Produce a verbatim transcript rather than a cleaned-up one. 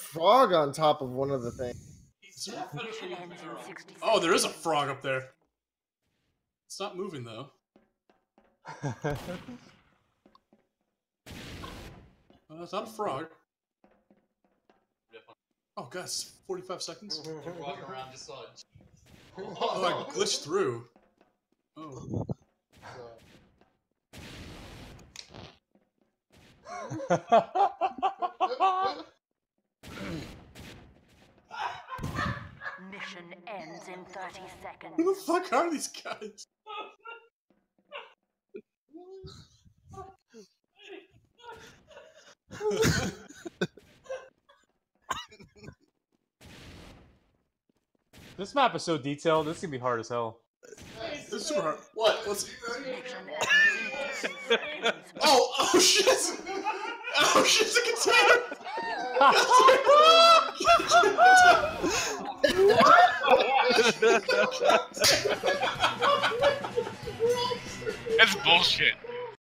frog on top of one of the things. Oh, there is a frog up there. It's not moving though. Oh, that's not a frog. Oh, God, it's forty-five seconds. Walking around just saw it. Oh, I glitched through. Oh. Mission ends in thirty seconds. Who the fuck are these guys? This map is so detailed, this is gonna be hard as hell. This is super hard. What? What's... oh, oh shit! Oh shit, it's a container! That's bullshit.